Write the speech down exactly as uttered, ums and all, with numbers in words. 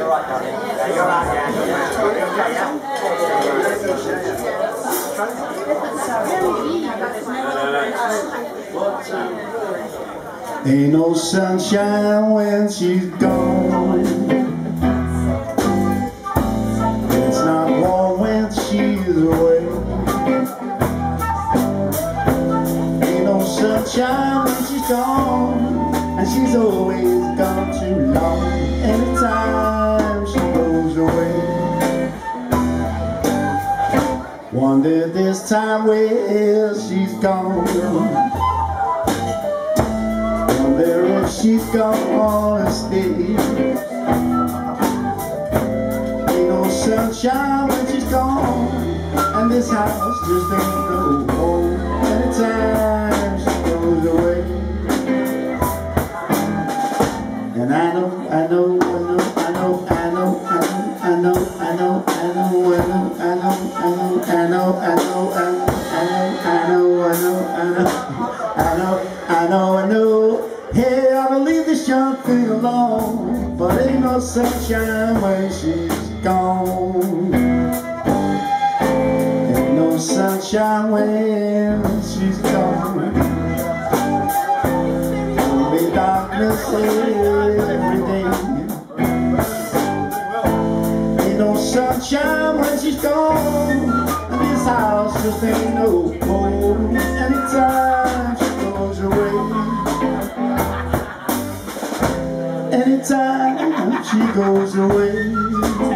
Ain't no sunshine when she's gone. It's not warm when she's away. Ain't no sunshine when she's gone, and she's always gone too long. Anytime she goes away, wonder this time where she's gone. Wonder if she's gonna stay. Ain't no sunshine when she's gone, and this house just ain't no home. Anytime she goes away. And I know, I know, I know, I know, I know, I know, I know, I know, I know, I know, I know, I know, I know, I know, I know, I know, I know, I know. Hey, I don't leave this young thing alone, but ain't no sunshine when she's gone. Ain't no sunshine when she's gone. There'll be darkness every day. Ain't no sunshine when she's gone, and this house just ain't no home. Anytime she goes away. Anytime she goes away.